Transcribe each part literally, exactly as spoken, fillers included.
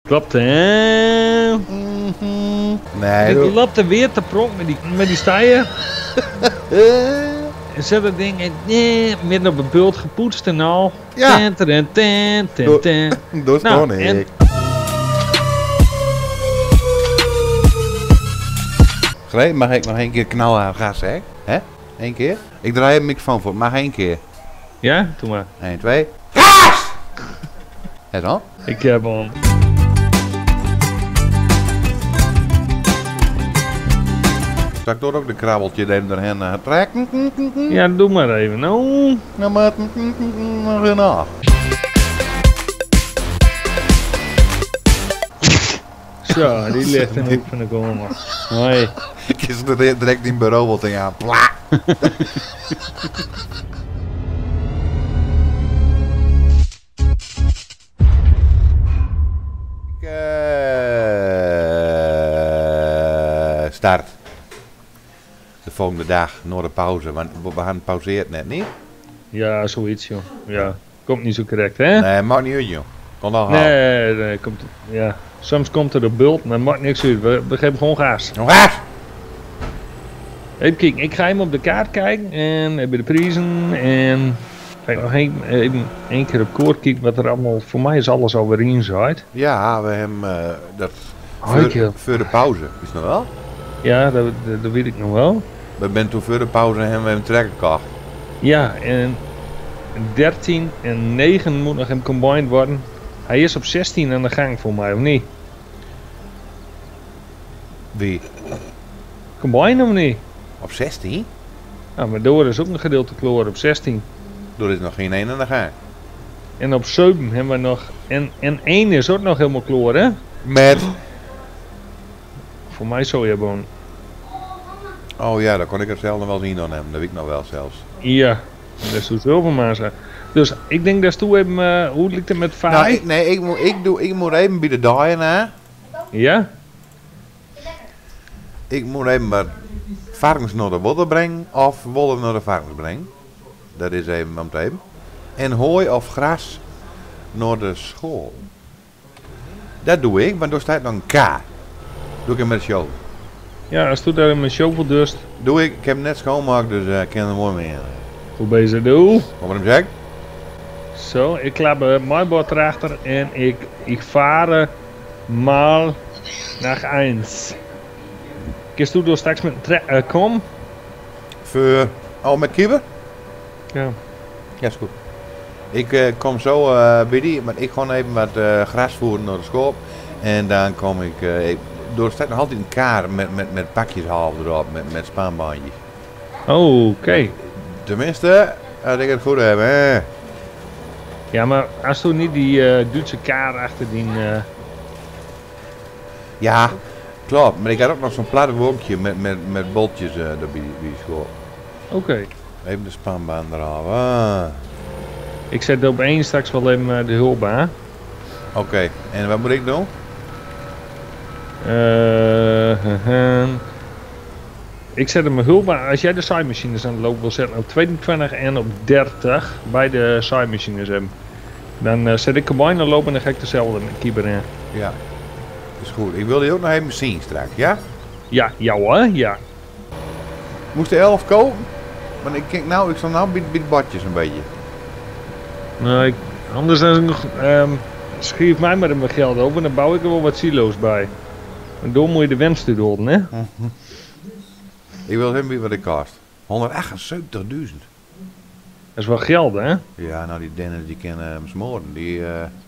Klopt, hè? Mm-hmm. Nee, Ik loopt er weer te pronk met die, met die stijen. En zet dat ding in, nee, midden op een bult gepoetst en al. Ja. Ten, ten, ten, ten, ten. Dat is Nou, gewoon en- ik. Greet, mag ik nog één keer knallen aan gas, hè? Hè? Eén keer? Ik draai een microfoon voor, mag één keer. Ja, doe maar. Eén, twee. Gas! En dan? Ik heb al. Zal ik door ook de krabbeltje erheen uh, trekken? Ja, doe maar even. Nou. Nou, maar nog een af. Zo, die ligt in de hoek van de kamer. Hoi. Ik is er direct in bureau wat aan. Pla! Ik, uh, start. De volgende dag, na de pauze, want we gaan pauzeerd net niet. Ja, zoiets joh. Ja, komt niet zo correct hè? Nee, maakt niet uit joh. Kon al halen. Nee, nee, komt, ja. Soms komt er een bult, maar maakt niks uit. We, we geven gewoon gas. Nog gas! Even kijken, ik ga even op de kaart kijken en even de prijzen en ga ik nog een, even één keer op koord kijken wat er allemaal, voor mij is alles alweer inzijt. Ja, we hebben uh, dat Hoi, voor, Kil. voor de pauze, is het nog wel? Ja, dat, dat, dat weet ik nog wel. We zijn toen voor de pauze en we hebben trekken gekocht. Ja, en dertien en negen moet nog hem combined worden. Hij is op zestien aan de gang voor mij, of niet? Wie? Combine of niet? Op zestien? Nou, maar door is ook een gedeelte kloor op zestien. Er is nog geen één aan de gang. En op zeven hebben we nog, en, en één is ook nog helemaal kloor hè? Met? Voor mij zou je gewoon. Oh ja, daar kon ik het zelf nog wel zien dan hebben. Dat weet ik nog wel zelfs. Ja, dat is dus heel veel massa. Dus ik denk dat toe even, uh, hoe ligt het met vaai? Nou, ik, nee, ik moet, ik, doe, ik moet even bij de daaien na. Ja? Ik moet even maar varkens naar de wodder brengen of wollen naar de varkens brengen. Dat is even om te even. En hooi of gras naar de school. Dat doe ik, want er staat nog een K. Doe ik hem met show. Ja, als het daar in mijn shovel dust. Doe ik, ik heb hem net schoonmaakt, dus uh, ik kan er mooi mee in. Hoe bezig doe? Kom maar hem zeggen. Zo, ik klap uh, mijn bord erachter en ik, ik vaar mal naar eens. Kist u door straks met een uh, kom? Voor, oh met kieber? Ja. Ja, is goed. Ik uh, kom zo uh, bij die, maar ik ga even wat uh, gras voeren naar de school. En dan kom ik, uh, ik er staat nog altijd een kaart met, met, met pakjes half erop, met, met spaanbandjes. Oh, oké. Okay. Tenminste, als ik het goed heb, hè. Ja, maar als toen niet die uh, Duitse kaart achter die... Uh... Ja, klopt. Maar ik had ook nog zo'n plat wolkje met, met, met boltjes uh, bij, die, bij die school. Oké. Okay. Even de spanbaan eraf. Ah. Ik zet op één straks wel even uh, de hulp aan. Oké, okay. En wat moet ik doen? Uh, uh, uh. Ik zet hem mijn hulp aan. Als jij de saaimachines aan het lopen wil zetten op tweeëntwintig en op dertig, bij de saaimachines hebben, dan uh, zet ik combine aan lopen en dan ga ik dezelfde met kieber in. Ja, is goed. Ik wil die ook nog even zien straks, ja? Ja, jou hè? Ja. Moest de elf kopen? Want ik kijk nou, ik sta nou bij, bij de badjes een beetje. Nou, ik, anders dan nog, um, schrijf mij maar mijn geld over en dan bouw ik er wel wat silo's bij. En door moet je de wens te doen, hè? Mm-hmm. Ik wil even wat het kost. honderdachtenzeventigduizend. Dat is wel geld, hè? Ja, nou die Dennis die kennen hem smoren. Die uh,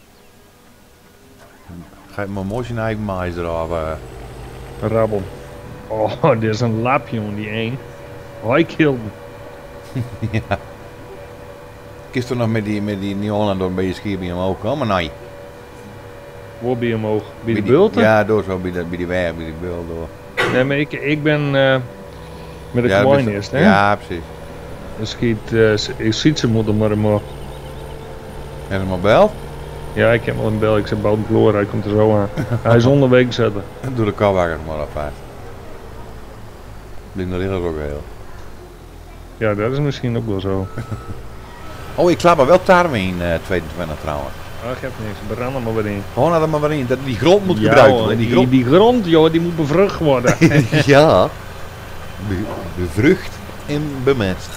ga je maar mooi zijn eigen mais eraf. Uh. Rabbel. Oh, dit is een lapje jongen, die één. Hij kilde. Ja. Kist er nog met die, met die Nieuw-Holland door een beetje schier bij hem ook komen? Nee. Waar bij hem omhoog? Bij de die, bulten? Ja, door zo bij, de, bij die weg, bij die bult door. Nee, maar ik, ik ben uh, met de ja, combine eerst, hè? Ja, precies. Dan schiet, uh, ik ziet ze moeten maar omhoog. Heb je hem al belt? Ja, ik heb wel een bel. Ik zeg Bouten Floor, hij komt er zo aan. Hij is onderweg zetten. Doe de kouwakker maar op vijf. Blijft nog heel ook heel. Ja, dat is misschien ook wel zo. Oh, ik klap er wel tarwe in uh, tweeëntwintig trouwens. Oh, geeft niks. Brand hem maar weer in. Gewoon er maar weer in. Dat die grond moet Ja, gebruikt hoor, worden. die, Die grond... die grond, joh, die moet bevrucht worden. ja. Be bevrucht en bemest.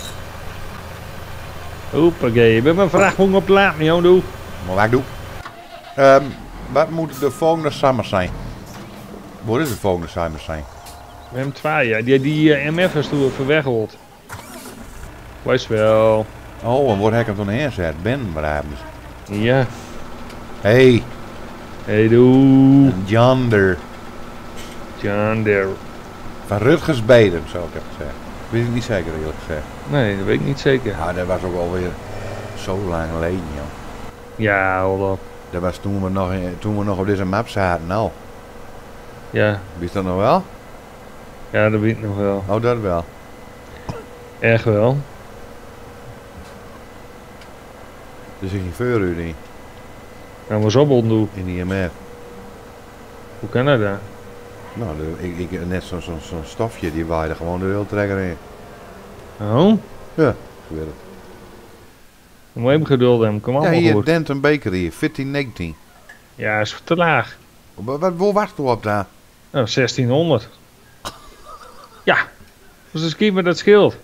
Hoppakee, ik ben mijn vrachtwagen op te laten, joh, doe. Maar wat ik doe. Um, wat moet de volgende summer zijn? Wat is de volgende summer zijn? We hebben twee, ja. Die, die uh, M F is toen even weggehaald. Wees wel. Oh, en waar heb ik hem toen neerzet? Ben, waar Ja. Hey, Hey, doe. yonder. John Deere. Van Rutgers Bedem, zou ik even zeggen. Weet ik niet zeker eerlijk gezegd. Nee, dat weet ik niet zeker. Ja, dat was ook alweer zo lang geleden, joh. Ja, hold op. Dat was toen we nog, in, toen we nog op deze map zaten, nou. Ja. Wist dat nog wel? Ja, dat weet ik nog wel. Oh, dat wel. Echt wel. Dus ik ging voor u in, Gaan we zo bond doen. in die M F. Hoe kan dat dan? Nou, de, ik, ik, net zo'n zo, zo stofje, die waaide gewoon de railtrekker in. Oh? Ja, ik weet het. We moeten even geduld hebben, kom Ja, allemaal hier, goed. Denton Bakery, veertien negentien. Ja, is te laag. Wat, wat, waar was het op daar? Nou, zestienhonderd. Ja. Dus eens kijk maar dat scheelt.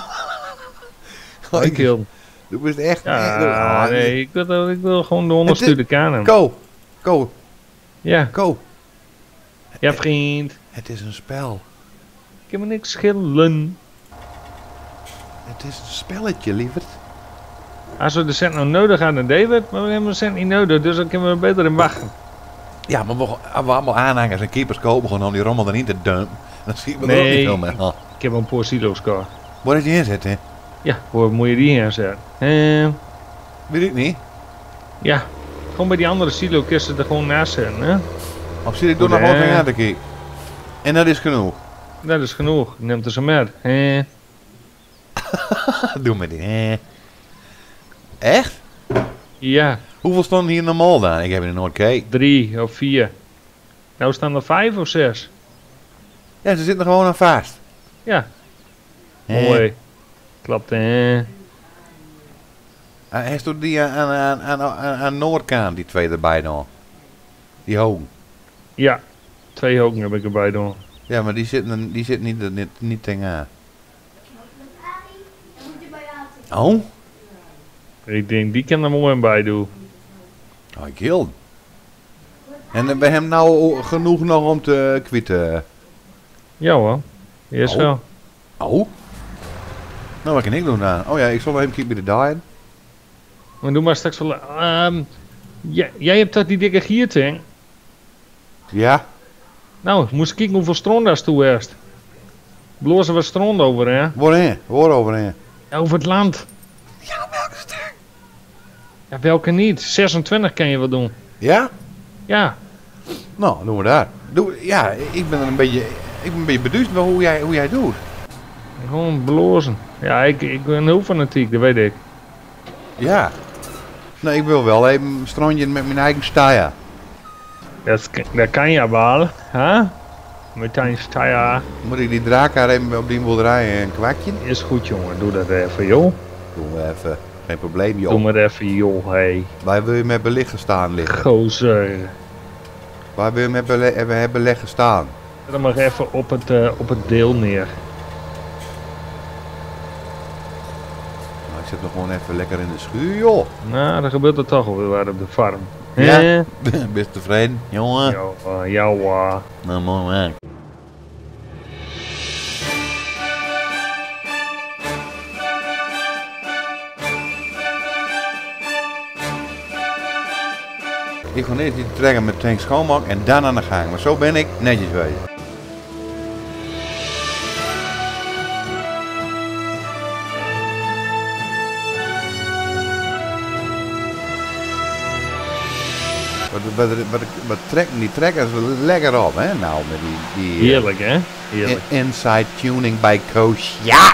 Ik wil. Du bent echt... Ja, echt ah, nee, ik wil, ik wil gewoon de onderstuurde kanen. Ko, Ko, Ja. Ko. Ja, vriend. Het is een spel. Ik heb me niks schillen. Het is een spelletje, lieverd. Als we de cent nou nodig hadden, David, maar we hebben de cent niet nodig, dus dan kunnen we beter in wachten. Ja, maar we, als we allemaal aanhangers en keepers kopen gewoon om die rommel erin te dumpen. Dan zie ik me er ook niet Nee, veel mee. Oh. ik heb een paar silo's gehad. Waar is die inzet, hè? Ja, waar moet je die inzetten? Eh, Weet ik niet. ja, gewoon bij die andere silo kun je ze er gewoon naast zetten, hè? Of zit ik door Goed, nog wat hè? aan te kijken? En dat is genoeg. Dat is genoeg, neemt er ze met. Eh, Doe me die. Eh. Echt? ja, Hoeveel stonden hier normaal dan? Ik heb er nooit gekeken. drie of vier. Nou staan er vijf of zes. Ja, ze zitten er gewoon aan vast. Ja, Eh. mooi. Klopt, hè? Hij stond die aan, aan, aan, aan, aan Noordkant, die twee erbij dan. Die hogen. Ja, twee hoeken heb ik erbij doen. Ja, maar die zitten, die zitten niet, niet, niet tegenaan. Oh? Ik denk, die kan er mooi bij doen. Oh, ik heel. En hebben we hem nou genoeg nog om te kwitten? Ja hoor, eerst Oh. wel. Oh? Nou, wat kan ik doen dan? Oh ja, ik zal wel even kijken bij de dying. Maar doe maar straks wel. ehm jij, jij hebt dat die dikke gierting. Ja? Nou, ik moest kijken hoeveel stroom daar toe heeft. Blozen we stroom over, hè? Waarheen? Waaroverheen? Ja, over het land. Ja, welke stuk? Ja, welke niet? zesentwintig kan je wel doen. Ja? Ja, Nou, doen we daar. Doe, ja, ik ben er een beetje, ik ben een beetje beduusd bij hoe jij, hoe jij doet. gewoon blozen. Ja, ik, ik ben heel fanatiek, dat weet ik. Ja. Nou, ik wil wel even een strandje met mijn eigen staya. Dat, dat kan je wel, hè? Met een staya. Moet ik die draak even op die boerderij een kwakje? Is goed, jongen. Doe dat even, joh. Doen we even. Geen probleem, Doe joh. maar even, joh, hey. Waar wil je met beleggen staan liggen? Gozer. Waar wil je met bele we hebben beleggen staan? Zet hem maar even op het, uh, op het deel neer. Nou, ik zit nog gewoon even lekker in de schuur, joh. Nou, dan gebeurt er toch wel weer op de farm. Ja. Eh? Best tevreden, jongen? Ja, uh, ja, uh. Nou, mooi man. Ik ga eerst die trekken met tank schoonmaak en dan aan de gang. Maar zo ben ik netjes bezig. Wat, wat, wat, wat trekken die trekkers lekker op, hè? Nou, met die, die Heerlijk, hè? Heerlijk. in- inside tuning bij Coach. Ja!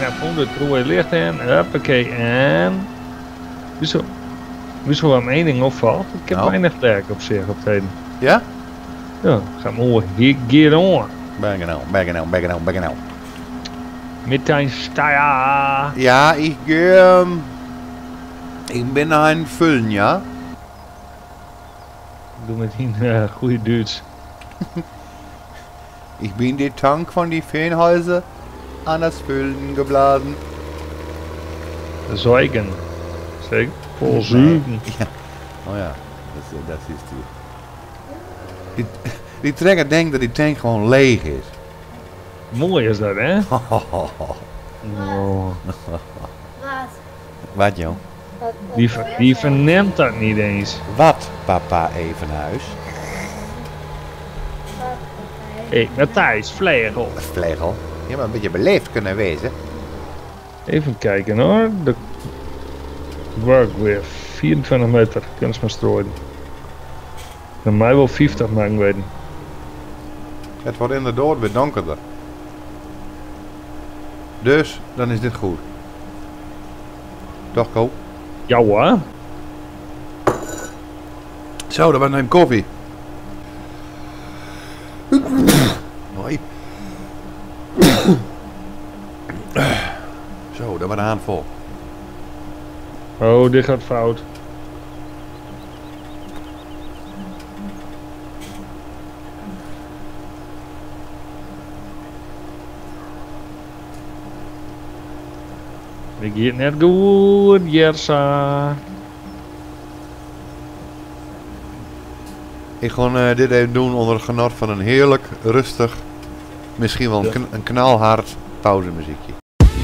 knap honderd rode licht in. Huppakee. En... Wieso... Wieso wat mijn ding opvalt? Ik heb Nou. weinig werk op zich op het heden. Ja? Ja, ga mooi. Hier, get on. Ben genau, ben genau, ben genau, ben genau. Met een steier. Ja, ich gehe... Ich bin ein Füllen, ja? Doe met een uh, goede Duits. Ich bin die Tank von die Feenhäuser an das Füllen geblasen. Zuigen. Zeker? Vol zuigen. Ja. Oh ja, dat, is- dat is die. Die, die trekker denkt dat die tank gewoon leeg is. Mooi is dat, hè? Oh. Wat? Wat, joh? Wat? Die, ver- die verneemt dat niet eens. Wat, papa Evenhuis? Hé, hey, Matthijs, vlegel. Vlegel. Je moet een beetje beleefd kunnen wezen. Even kijken hoor. De work weer. vierentwintig meter kunstmeststrooien. Dan mij wel vijftig maken weten. Het wordt inderdaad weer donkerder. Dus, dan is dit goed. Toch, Ko? Ja hoor. Zo, dat was neem koffie. Hoi. Zo, dat was een handvol. Oh, dit gaat fout. Ik gaat net goed, Jersa. Ik ga uh, dit even doen onder het genot van een heerlijk, rustig, misschien wel een, Ja. kn een knalhard pauzemuziekje.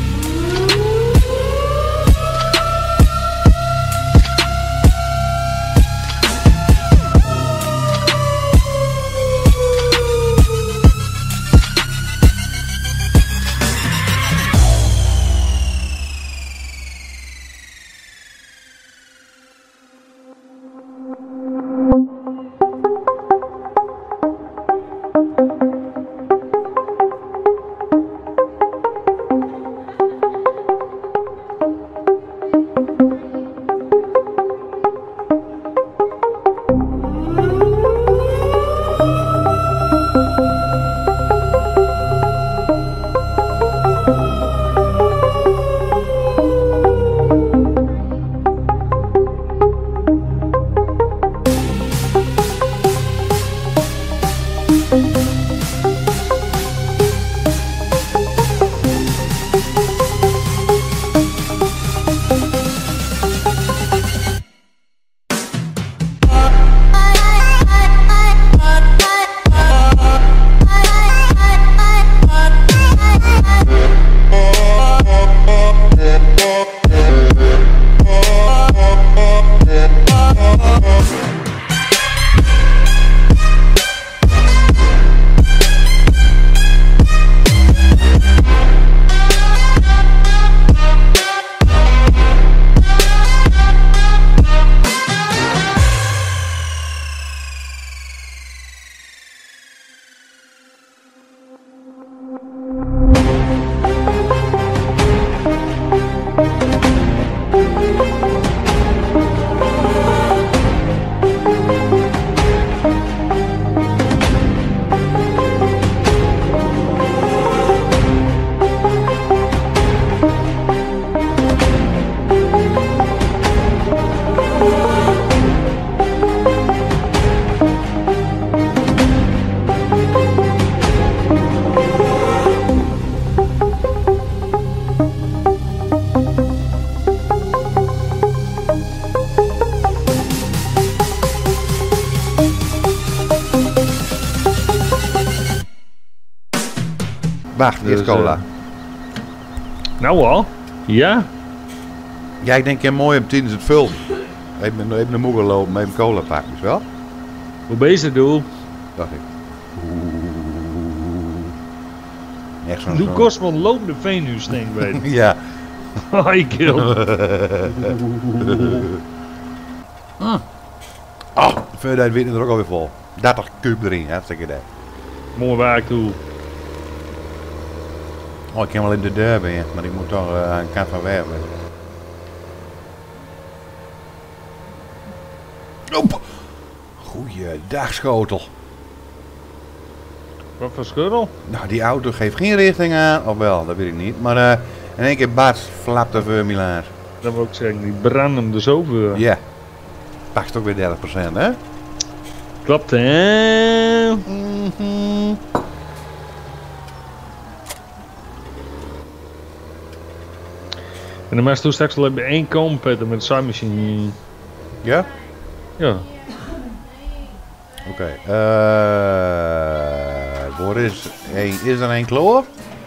Wacht, hier is Dus, cola. uh, Nou al? Ja? Ja, ik denk je mooi om tijdens het film. Even, even de moeder lopen, even cola pakken, is wel? Hoe bezig doe? Dacht ik. Echt zo'n... Doe zo'n- kost wel lopende Venus, denk ik weten. Ja. Hoi, kill. Oh, verder weten er ook alweer vol. dertig kuub erin, hartstikke idee. Mooi waar ik toe. Oh, ik kan wel in de deur ben, maar ik moet toch uh, aan de kant van weg. Op! Goeiedag, schotel. Wat voor schurrel? Nou, die auto geeft geen richting aan. Of wel, dat weet ik niet. Maar uh, in één keer Bart flapt de formulier. Dat wil ik zeggen, die branden hem er zo voor. Ja. Pakt ook weer dertig procent, hè? Klopt, hè? Mm-hmm. En dan maakt toen straks wel even één komen, Peter, met de saaimachine. Ja? Ja. Oké. Okay. Uh, waar is, een, is er een kloor?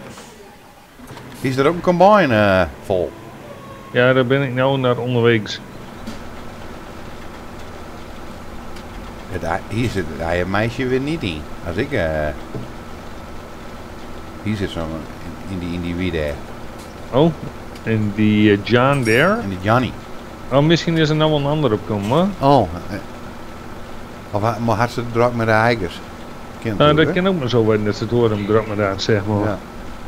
Is er ook een combine uh, vol? Ja, daar ben ik nou naar onderwegs. Het, hier zit het meisje weer niet in. Als ik... Uh, hier zit zo'n... In die, in die wie daar. Oh, en die uh, John daar? En die Johnny. Oh, misschien is er nou wel een ander opkomen, hoor. Oh. Uh, of maar had ze druk met de heigers? Nou, dat kan ook maar zo worden dat ze het horen, druk met dat, zeg maar. Ja.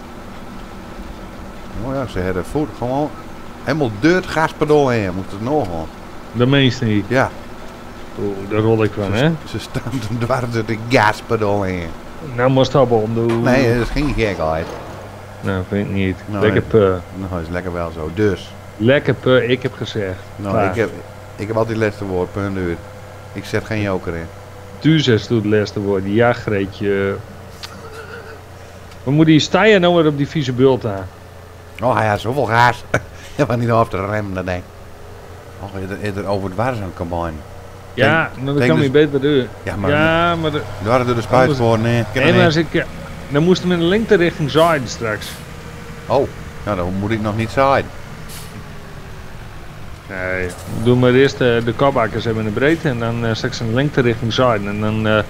Oh ja, ze hebben voet gewoon... Helemaal deurt gaspedaal heen, moet het nog gewoon. De meeste niet. Ja. Oeh, daar rol ik van, ze, hè? Ze staan toen dwars door de gaspedaal heen. Nou moest dat wel doen. Nee, dat is geen gekheid. Nou, vind ik niet. Nou, lekker pur. Nou, dat is lekker wel zo. Dus. Lekker pur, ik heb gezegd. Nou, ik heb, ik heb altijd het laatste woord, punt uur. Ik zet geen joker in. Tuurlijk doet het laatste woord. Die jaagreetje. We moeten hier staan nou weer op die vieze bult aan. Oh, hij had zoveel gaas. Je was niet af te remmen, dat denk ik. Oh, is er over het waar zijn combine. Ja, denk, nou, dan kan dus, je beter doen. Ja, maar... Ja, maar... De, er waren door de spuit voor, nee. Nee, maar als ik... Dan moest hem in de lengte richting zaaien straks. Oh, nou dan moet ik nog niet zaaien. Nee, doe maar eerst uh, de kabakkers hebben in de breedte en dan uh, straks in de lengte richting zaaien. En dan... Uh,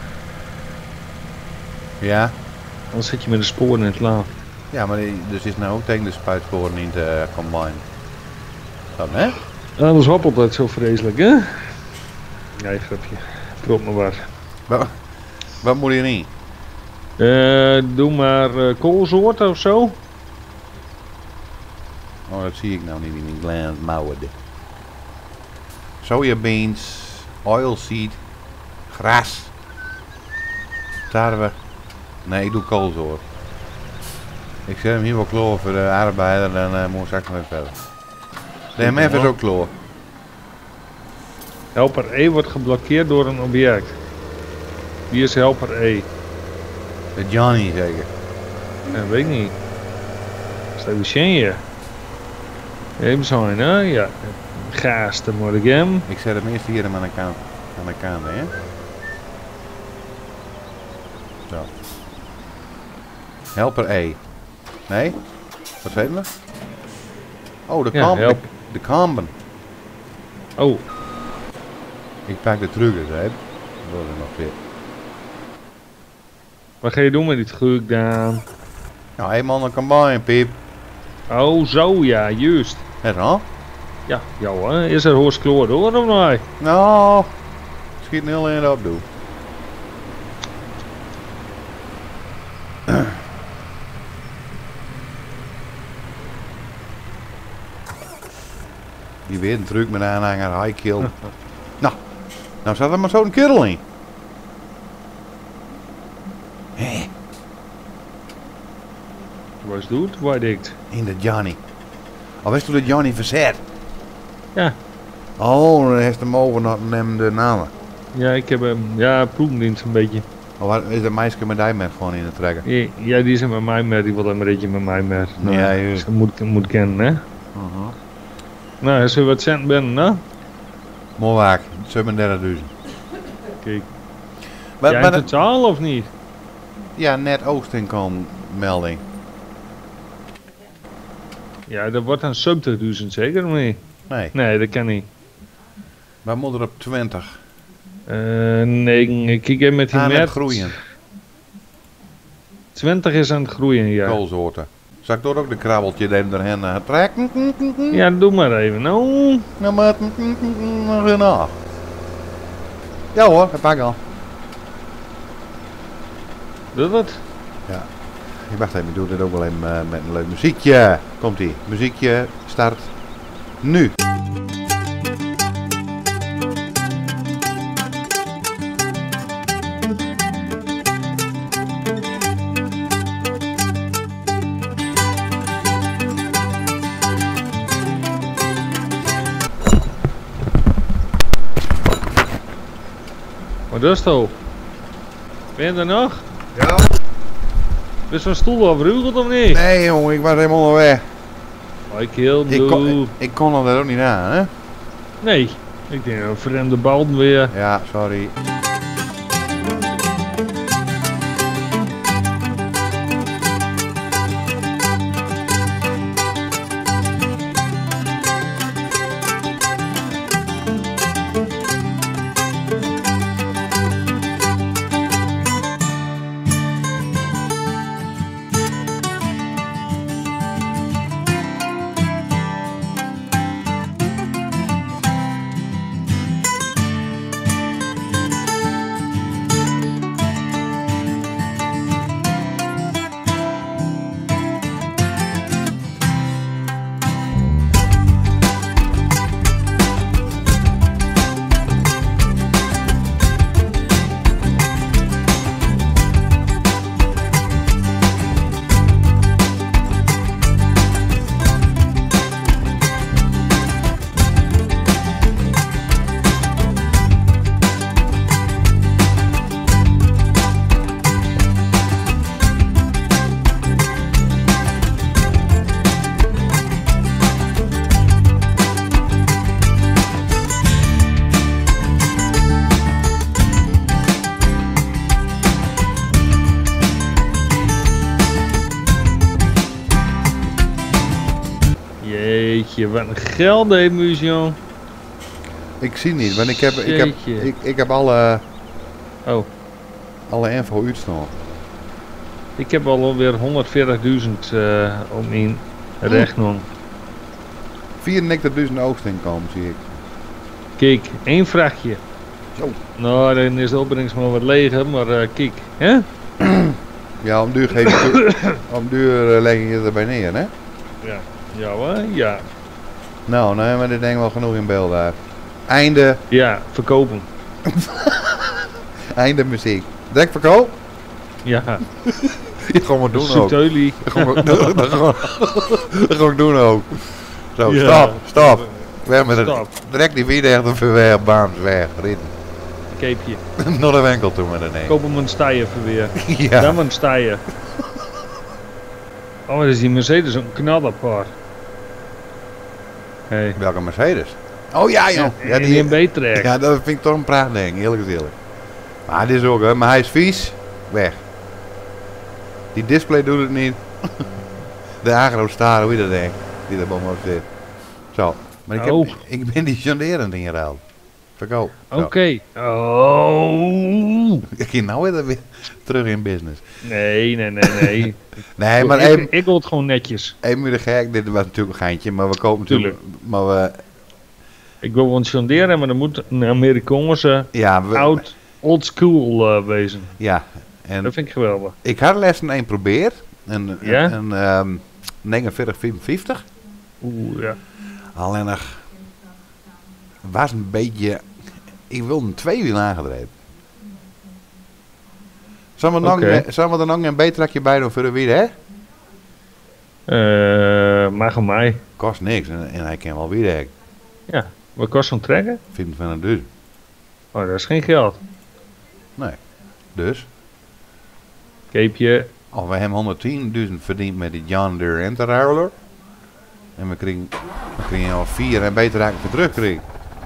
ja. Dan zit je met de sporen in het laag. Ja, maar dus is nou ook tegen de spuitsporen niet uh, combine. Dat, hè? Anders hoppelt dat zo vreselijk, hè? Nee, grapje. Prop maar wat. Wat, wat moet je niet? Uh, doe maar uh, koolsoorten of zo. Oh, dat zie ik nou niet in die gland mouwen. Sojabeans, oilseed, gras, tarwe. Nee, ik doe koolsoort. Ik zet hem hier wel kloor voor de arbeider, dan uh, moet ik straks nog even verder. De M F is ook kloor. Helper E wordt geblokkeerd door een object. Wie is helper E? De Johnny zeker. Ja, weet ik niet. Staat de Shenje? Even zo, hè? Ja. Gaas, dan moet ik hem. Ik zet hem eerst hier aan de kant, aan de kant, hè? Zo. Helper E. Nee? Wat zei je? Oh, de ja, kamben. help. De, de kamben. Oh. Ik pak de truggers, hè? Dat is nog fit. Wat ga je doen met die truc dan? Nou, eenmaal een combine, piep. Oh, zo ja, juist. Het al? Ja, jou hè? Is er hoors kloor hoor of niet? Nou, schiet een heel eind op, doe. Die weer een truc met een aanhanger, high kill. Nou, nou zat er maar zo'n kerel in. Hé. Wat doet? Waar dikt? In de Johnny. Al wist toen de Johnny verzet. Ja. Oh, dan heeft hem over naar hem de namen. Ja, ik heb hem. Ja, proefdienst een beetje. Of wat, is dat meisje met die met gewoon in het trekken? Ja, ja, die is met mij met. Die wil een beetje met mij met. Nou, ja, juist. dus moet, moet kennen, hè? Uh-huh. Nou, als we wat cent binnen, hè? Mooi waak, zevenendertigduizend. Kijk. Maar, Jij maar het totaal of niet? ja, net oogstinkom melding. Ja, dat wordt dan zeventigduizend zeker of niet? Nee. Nee, dat kan niet. Wij moeten er op twintig. Uh, nee, ik kijk even met die Aan met. het groeien. twintig is aan het groeien, ja. Koolsoorten. Zal ik door ook de krabbeltje nemen erheen uh, trekken? Ja, doe maar even. Nou. Nou, maar nog een af. Ja hoor, dat pak al. Doe dat? Ja. Ik wacht even, ik doe dit ook wel even uh, met een leuk muziekje. Komt-ie. Muziekje start nu. Wat is het? Ben je er nog? Ja. Is zo'n stoel afgeruggeld of niet? Nee jongen, ik was helemaal onderweg. Ik heel Ik kon, ik, ik kon er ook niet aan, hè? Nee, ik denk een vreemde bal weer. Ja, sorry. Jeetje, wat een geld heeft museum. Ik zie niet, want ik heb, ik heb, ik, ik heb alle, oh. alle info uitstaan. Ik heb al alweer honderdveertigduizend uh, op mijn rekening. vierennegentigduizend oogsteinkomen zie ik. Kijk, één vrachtje. Zo. Nou, dan is de opbrengst maar wat leger, maar uh, kijk, hè? Ja, om duur, geef je, om duur uh, leg je het erbij neer, hè? Ja, ja hoor, ja. Nou, nou hebben we dit denk ik wel genoeg in beeld daar. Einde. Ja, verkopen. Einde muziek. Direct verkoop? Ja. Je gewoon maar doen ook. Suteulie. Dat gewoon doen ook. Zo, Ja. stop, stop. Weg met het. Stop. Direct die wiederrechter verweer, baan, weg, ritten. Keepje. Naar de winkel toe met een nee. Koop hem een stijen verweer. Ja. Dan een stijen. Oh, wat is die Mercedes een knallenpaar. Hey. Welke Mercedes? Oh ja, joh. Ja, die een B-track. Ja, dat vind ik toch een prachtding, eerlijk gezegd. Maar dit is ook, hè, maar hij is vies. Weg. Die display doet het niet. De agro star, hoe je dat denkt. Die daar bovenop zit. Zo. Maar ik, heb, Oh. ik ben die jonderend ingeruild. Verkoop. Oké. Okay. Oh. Ik ging nou weer, weer terug in business. Nee, nee, nee, nee. Nee, maar ik, even, ik wil het gewoon netjes. even de gek, dit was natuurlijk een geintje, maar we kopen natuurlijk, maar we, Ik wil wel sonderen, maar dan moet een Amerikaanse ja, we, oud, old school uh, wezen. ja, en Dat vind ik geweldig. ik had lessen een probeer, een, Ja? een, een um, negenenveertig vijfenvijftig. Oeh, ja. Alleen nog, was een beetje, ik wilde een tweewiel aangedreven. Zullen we, Okay. nog, zullen we er nog een B-trakje bij doen voor de wielen, hè? Uh, mag aan mij. Kost niks en, en hij kan wel wielen. Ja, wat kost zo'n trekker? vijfentwintigduizend. Oh, dat is geen geld. Nee, dus. Keepje. Of we hebben honderdtienduizend verdiend met die John Deere Interruiler. En we kregen, we kregen al vier en beter raken voor terugkregen.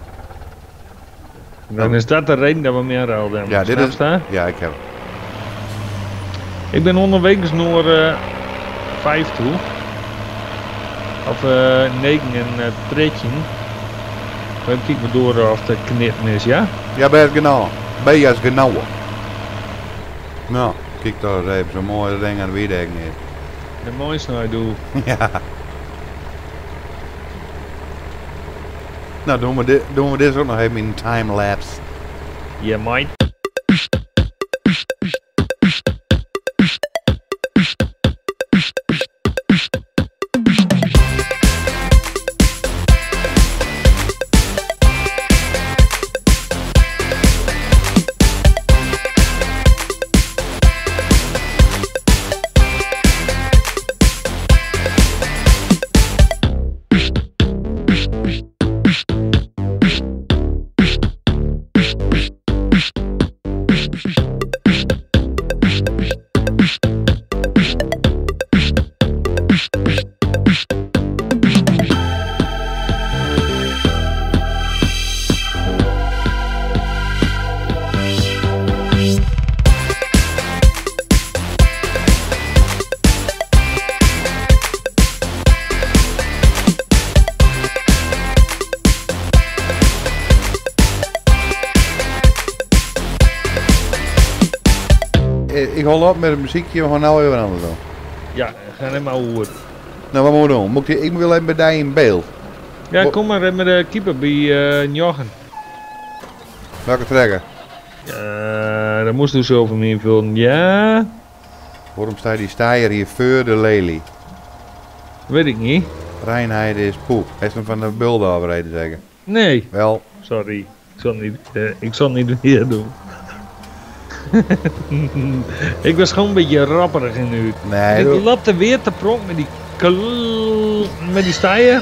Dan is dat de reden dat we meer ruilden. Ja, dit is, staan? ja, ik heb. Ik ben onderwegens naar uh, vijf toe. Of uh, negen en uh, tredje. Dan kijk me door of de knippen is, ja? Ja, bij het genau. Bij het genau. Nou, kijk daar eens even zo'n mooie ding aan de wiedek neer. De mooiste nou doe. Ja. Nou, doen we dit, doen we dit ook nog even in timelapse. Ja, mate. Ik hol op met het muziekje, we gaan nou even anders doen. Ja, ga helemaal horen. Nou, wat moeten we doen? Moet ik, ik wil even bij die in beeld. Ja, Wo- kom maar met de keeper bij uh, Jochen. Welke trekker? Uh, daar moest dus over me invullen. Ja, Waarom staat die staaier hier voor de lelie? weet ik niet. Reinheid is poep. Hij is hem van de bulden afrijden zeggen. Nee, Wel, sorry. Ik zal het niet, uh, ik zal het niet weer doen. Ik was gewoon een beetje rapperig in de huid. nee. Ik doe- lapte weer te pronk met die kl- met die stijen.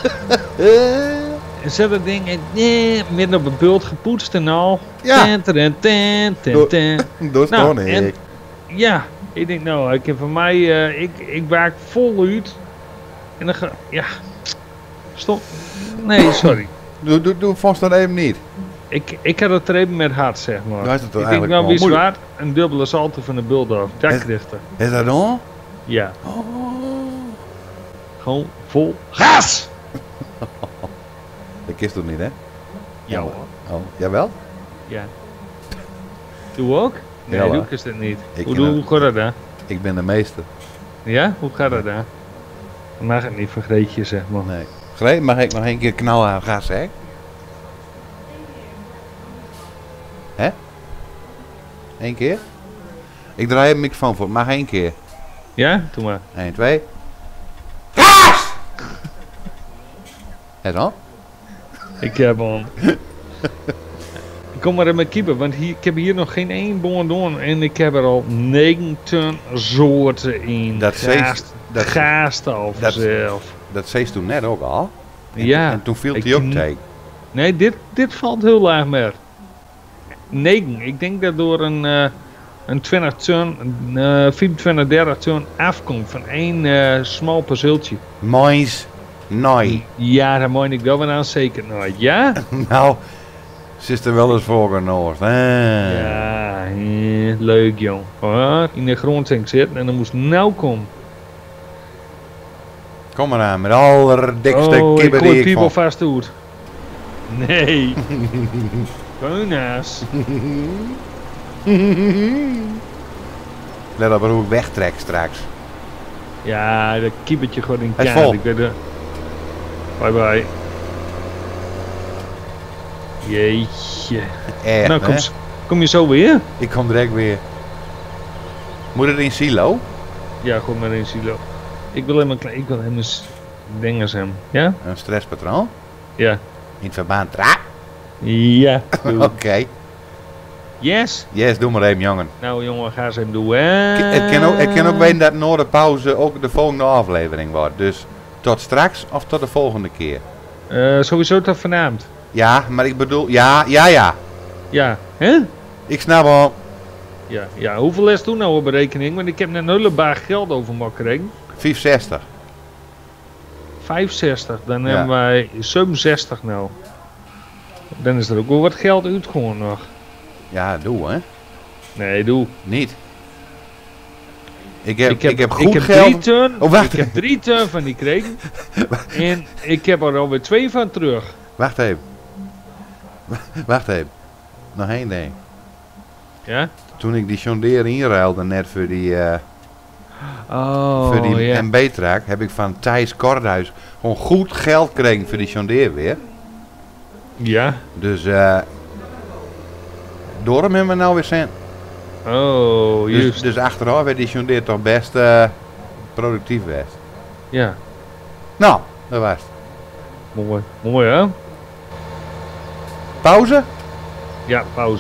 En zet dat ding in, nee, midden op een bult gepoetst en al. Ja. Ten, ten, ten, ten, Doe- ten. Dat is Nou, gewoon en- ik. Ja, ik denk nou, ik heb van mij, uh, ik, ik waak vol uit. En dan ga, ja, stop. Nee, sorry. Doe, doe, doe vast dan even niet. Ik, ik had het er even met hart, zeg maar. Nou is het toch Ik denk eigenlijk nou, wel wie moeilijk. zwaar, een dubbele salto van de bulldog. Dakrichter. Is dat dan? Ja, Oh. gewoon vol gas! Dat kist toch niet, hè? Ja hoor. Oh, jawel? Ja. Doe ook? Nee, Ja, doe hoor. ik is dat niet. Ik Hoe, ken doe, het. hoe gaat dat dan? Ik ben de meester. Ja? Hoe gaat dat dan? Mag het niet vergeet je, zeg maar. Nee. Greet, mag ik nog één keer knallen aan gas, hè? Hè? Eén keer? Ik draai een microfoon voor. Mag één keer. Ja? Doe maar. Eén, twee. Gas! En dan? Ik heb hem. Ik kom maar in mijn keeper, want hier, ik heb hier nog geen één boordon en ik heb er al negen soorten in. Dat Gaast, zeest- dat- gaast al dat- vanzelf. Dat zei ze toen net ook al. En, Ja. En toen viel Ik hij ook kn- tegen. Nee, dit, dit valt heel laag meer. negen. Ik denk dat door een, eh een twintig ton, een eh, vierentwintig, dertig ton afkomt van één eh smal perceeltje. Moins. Nee. Ja, daar moet ik wel weer aan zeker nooit. Ja? Nou, ze is er wel eens voor genoord. Ah. Ja, eh, leuk jong. Hoor, in de grondtank zitten en dan moest nou komen. Kom maar aan, met de allerdikste Oh, ik kibben gooi die ik people vond. vast uit. Nee. Beuna's. Let op hoe ik wegtrek straks. Ja, dat kiepertje gewoon in Hij is kaart. vol. Ik weet het. Bye bye. Jeetje. Echt, Nou, kom, hè? s- kom je zo weer? Ik kom direct weer. Moet het in silo? Ja, goed maar in silo. Ik wil helemaal klein. Ik wil helemaal s- dingen zijn. Ja? Een stresspatroon? Ja. In het verband. Tra. Ja. doe. Oké. Yes. Yes, doe maar even, jongen. Nou jongen, ga eens even doen. hè. K- Het kan ook, het kan ook weten dat na de pauze ook de volgende aflevering wordt. Dus tot straks of tot de volgende keer. Eh, sowieso tot vanavond. Ja, maar ik bedoel... Ja, ja, ja. Ja. Hè? Ik snap al. Ja. Ja. Hoeveel les doen nou op berekening? Want ik heb net een hele baag geld over me gekregen. vijfenzestig. vijfenzestig. Dan Ja. hebben wij zevenenzestig nou. Dan is er ook wel wat geld uitgewonnen nog. Ja, doe hè. Nee, doe. Niet. Ik heb, ik heb, goed ik heb geld. Drie ton, Oh, wacht. Ik heb drie ton van die kregen. En ik heb er alweer twee van terug. Wacht even. Wacht even. Nog één ding. Ja? Toen ik die John Deere inruilde net voor die, eh Oh, voor die ja. M B-track, heb ik van Thijs Kordhuis gewoon goed geld gekregen voor die John Deere weer. Ja? Dus eh door hem hebben we nou weer cent. Oh, Dus, juist. dus achteraf werd die John Deere toch best eh, productief best. Ja. Nou, dat was het. Mooi. Mooi, hè? Pauze? Ja, pauze.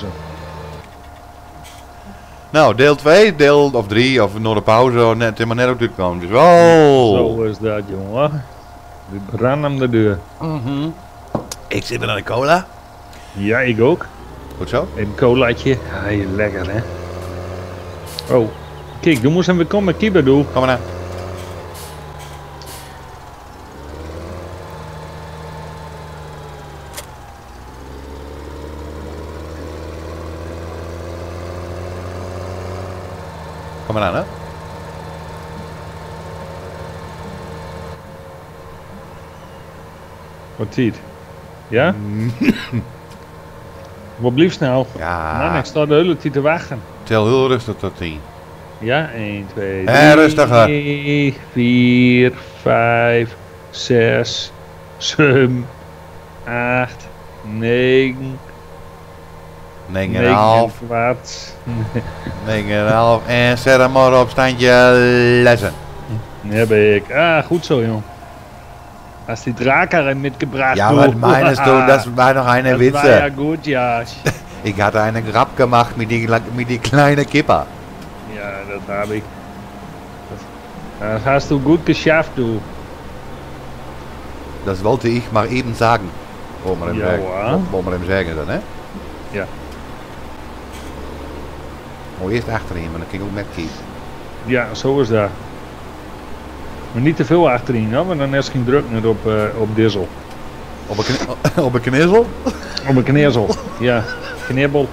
Nou, deel twee, deel of drie, of nog de pauze, net, het is maar net ook uitgekomen. Dus oh. Zo is dat, jongen. De ran aan de deur. Mhm. Ik zit weer aan de cola. Ja, ik ook. Goed zo. Een colaatje. Hey, lekker, hè? Oh. Kijk, dan moest hem weer komen met kibber doen. Kom maar naar. maar aan, hè? Wat ziet? Ja? Wat blieft nou? Ja. Man, ik sta de hele tijd te wachten. Tel heel rustig tot tien. Ja, één, twee, Eh, rustiger. drie, vier, vijf, zes, zeven, acht, negen, negen en een negen half. en kwart. negen en een half. En zet hem maar op standje lessen. Daar ben ik. Ah, goed zo, jong. Als die draak erin mitgebracht Ja, wat meine du, das war noch eine Das Witze. war ja gut, ja. Ich hatte einen Grab gemacht mit die, mit die kleine Kipper. Ja, das habe ich. Das, das hast du gut geschafft, du. Das wollte ich mal eben sagen. Wollen wir ihm Ja, sagen. hoor. Wollen wir ihm sagen dan, hè? Ja. Oh, eerst achterin, maar dan ging ik ook met kiezen. Ja, zo is dat. Maar niet te veel achterin, hoor, want dan is geen druk meer op, uh, op diesel. Op een, kni op een knizzel? Op een knezel, ja. Knibbel.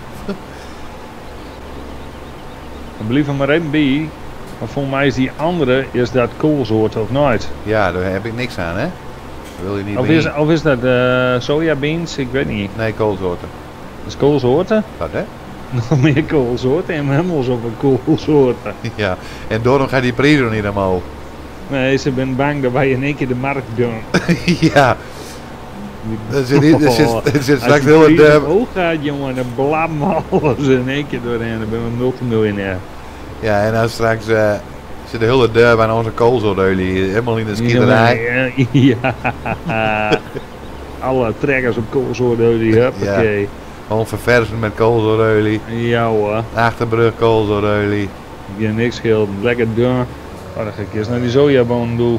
Dan blijf er maar even bij. Maar volgens mij is die andere, is dat koolsoort of nooit? Ja, daar heb ik niks aan, hè? Wil je niet Of bij? is, of is dat uh, sojabeans? Ik weet niet. Nee, koolsoorten. Dat is koolsoorten? Wat, hè? Nog meer koolsoorten en helemaal op een koolsoorten. Ja, en daarom gaat die prijs er niet omhoog. Nee, ze zijn bang dat wij in één keer de markt doen. Ja. Er zit, niet- er zit, er zit straks heel Als het... je Uh, omhoog gaat, jongen, dan blam alles in één keer doorheen. Dan ben je een multimiljonair. ja, en dan straks uh, zit de hele deur bij onze koolsoortolie helemaal in de skierderij. Ja. Alle trekkers op koolsoortolie, huppakee. Ja. Gewoon verversen met koolsoortolie. Ja hoor, Achterbrug koolsoortolie. ik heb niks scheelt. Lekker doen. Oh, dan ga ik eerst naar die sojabonen doen.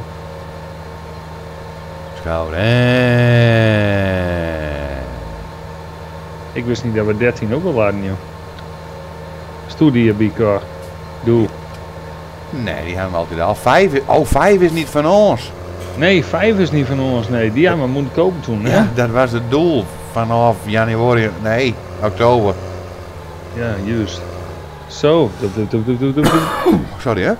Schouder. Ik wist niet dat we dertien ook al waren, joh. Studie bij elkaar. Doe. Nee, die hebben we altijd al. Vijf is, oh, vijf is niet van ons. Nee, vijf is niet van ons, nee. Die hebben we moeten kopen toen, hè? Ja, dat was het doel vanaf januari, nee, oktober. Ja, juist. Zo. Doep, doep, doep, doep, doep, doep. Sorry, hè?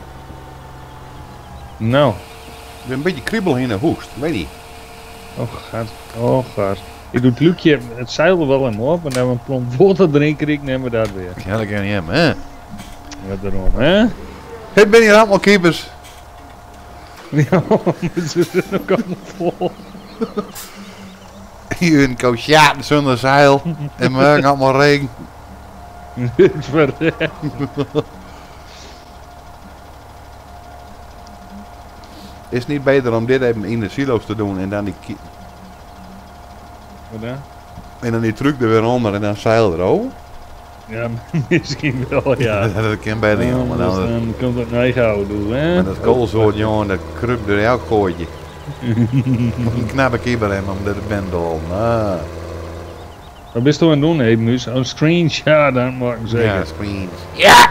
Nou. Ik ben een beetje kriebel in de hoest, weet je. Oh, gaat. Oh, gaat. Ik doe het luikje, het zeil er wel in hoor, maar dan we een plomp water drinken, ik neem we dat weer. Ja, dat kan niet hebben, hè? Wat erom, hè? Ik ben hier allemaal keepers. Ja, ze zijn ook allemaal vol. Hier een koosjaat zonder zeil. En morgen allemaal regen. Het verrekt. Is het niet beter om dit even in de silo's te doen en dan die, ki- Wat dan? en dan die truck er weer onder en dan zeil erover? Ja, misschien wel, ja. Dat kan beter, Ja, jongen. dus Dan, dan komt het naar houden doen, hè? met dat koolsoort, jongen, dat kruipt door elk kooitje. Een knappe kieper hebben om dit bent al. Ah. Wat bist du aan het doen, hè, Muus? Een screenshot dan maken zeker. Ja, screens. Ja!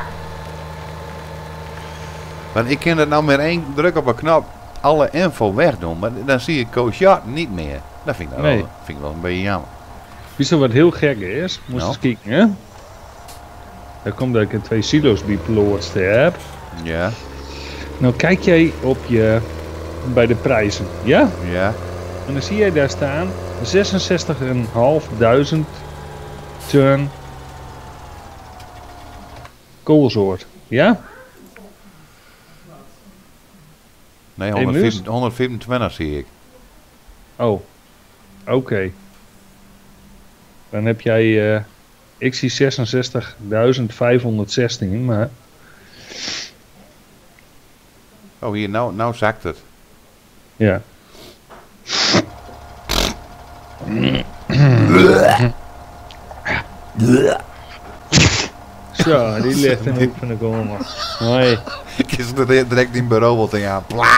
Want ik kan het nou met één druk op een knop alle info wegdoen, maar dan zie ik Koosjaat niet meer. Dat vind ik, nou Nee. wel, vind ik wel een beetje jammer. Wist je wat heel gek is? Moest Nou? eens kijken, hè? Dat komt dat ik er twee silo's bij plootst heb. Ja, Nou kijk jij op je, bij de prijzen, ja? ja, En dan zie jij daar staan zesenzestigduizend ton koolsoort, ja? nee, Hey, Muus? honderdvijfentwintig zie ik. Oh, oké. Dan heb jij, eh, ik zie zesenzestigduizend vijfhonderdzestien, maar Oh, hier, nou, nou zakt het. ja. Zo, die ligt in de hoek van de kamer. Hoi. Ik is er direct in bureau wat aan. Pla!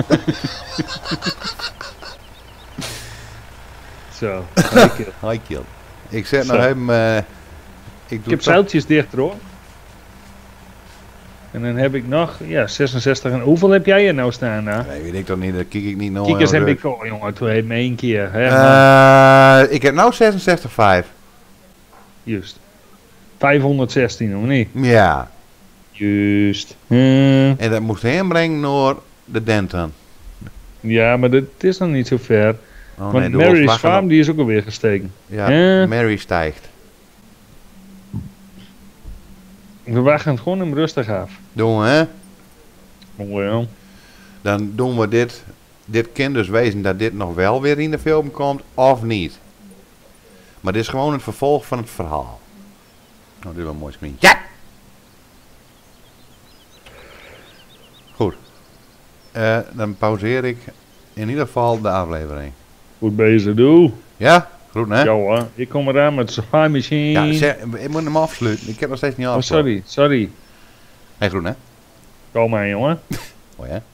Zo, lekker. Hi, kill. Ik zet Zo. nog even. Uh, ik Ik doe heb toch- zeiltjes dicht hoor. En dan heb ik nog, ja, zesenzestig. En hoeveel heb jij er nou staan? Nou? Nee, weet ik toch niet, dat kijk ik niet nog. Kiekers heel heb druk. ik al, jongen, toen heb ik één keer. Hè, maar- Eh, ik heb nou zesenzestig komma vijf. Juist. vijfhonderdzestien, of niet? Ja. Juist. Hm. En dat moest heen brengen naar de Denton. Ja, maar dat is nog niet zo ver. Oh, Want doe ons Mary's wachten Farm op- die is ook alweer gestegen. Ja, Eh. Mary stijgt. We wachten het gewoon hem rustig af. Doen we, hè? Oh, wel. Dan doen we dit. Dit kan dus wezen dat dit nog wel weer in de film komt, of niet. Maar dit is gewoon het vervolg van het verhaal. Nou, dit is wel een mooi screen. Ja! Goed. Eh, dan pauzeer ik in ieder geval de aflevering. Goed bezig, doe. Ja? Goed, hè? Ja hoor, ik kom eraan met de Sci Machine. Ja, zeg, ik moet hem afsluiten. Ik heb nog steeds niet oh, afgesloten. sorry, sorry. Hey, groen, hè? Kom maar, jongen. Oh ja.